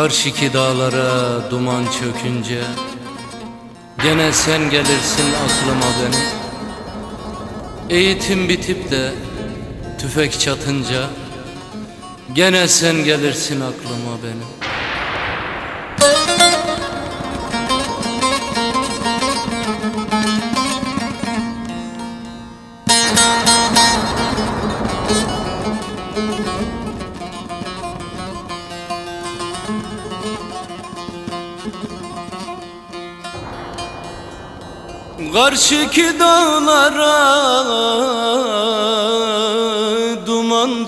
Karşıki dağlara duman çökünce gene sen gelirsin aklıma benim. Eğitim bitip de tüfek çatınca gene sen gelirsin aklıma benim. Karşıki dağlara duman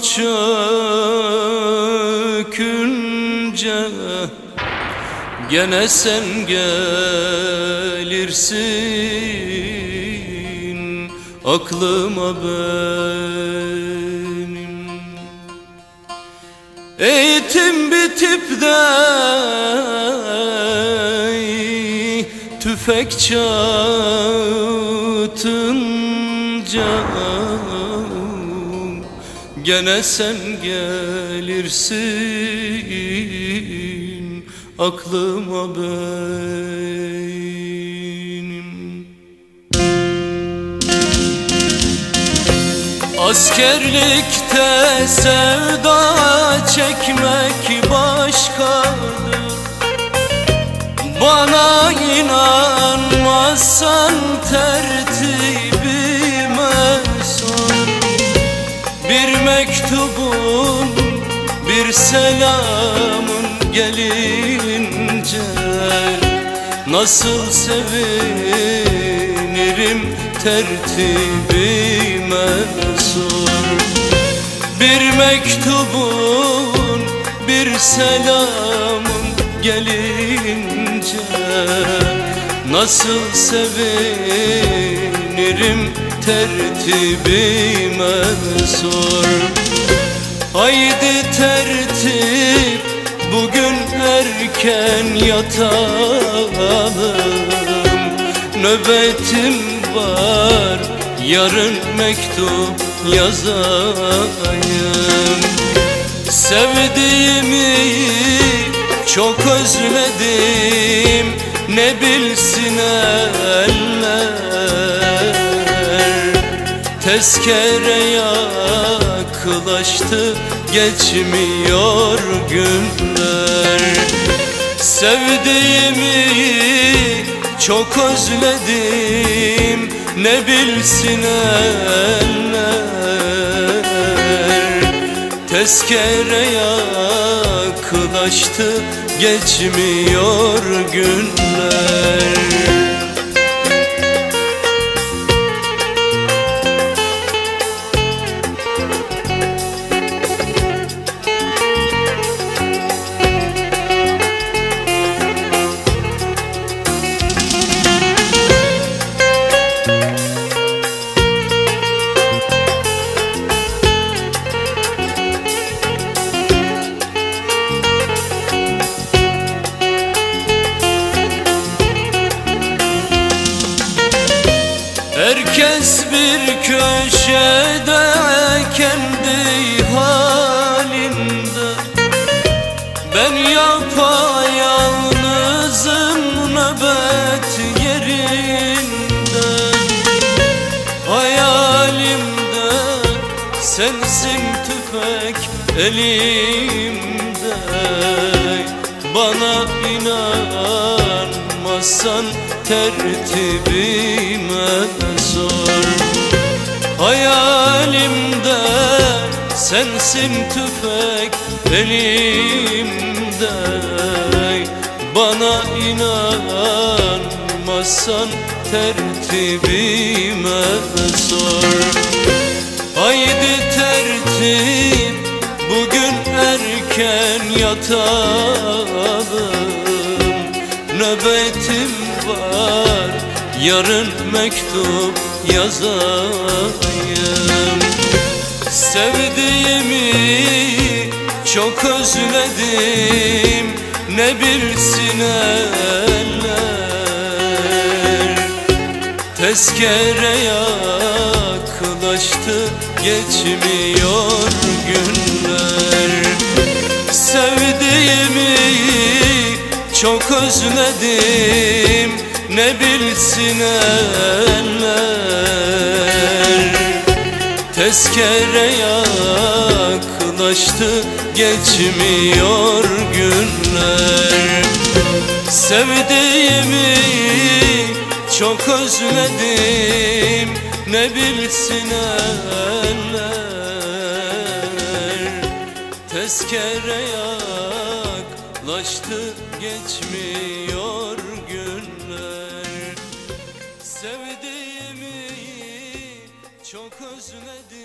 çökünce gene sen gelirsin aklıma benim. Eğitim bitip de tüfek çatınca gene sen gelirsin aklıma benim. Askerlikte sevda çekmek başkadır. Bana inanmazsan tertibime sor. Bir mektubun, bir selamın gelince nasıl sevinirim tertibime sor. Bir mektubun, bir selamın gelince nasıl sevinirim tertibime sor. Haydi tertip bugün erken yatalım. Nöbetim var yarın mektup yazayım. Sevdiğimi çok özledim, ne bilsin eller. Tezkere yaklaştı, geçmiyor günler. Sevdiğimi çok özledim, ne bilsin eller. Tezkere yaklaştı, geçmiyor günler. Herkes bir köşede kendi halinde, ben yapayalnızım nöbet yerinde. Hayalimde sensin tüfek elimde. Bana inanmazsan tertibime sor. Hayalimde sensin tüfek elimde. Bana inanmazsan tertibime sor. Haydi tertip bugün erken yatalım. Nöbetim var yarın mektup yazayım. Sevdiğimi çok özledim, ne bilsin eller. Tezkere yaklaştı, geçmiyor günler. Sevdiğimi çok özledim, ne bilsin eller. Tezkere yaklaştı, geçmiyor günler. Sevdiğimi çok özledim, ne bilsin eller. Tezkere yaklaştı, geçmiyor günler. Sevdiğimi çok özledim.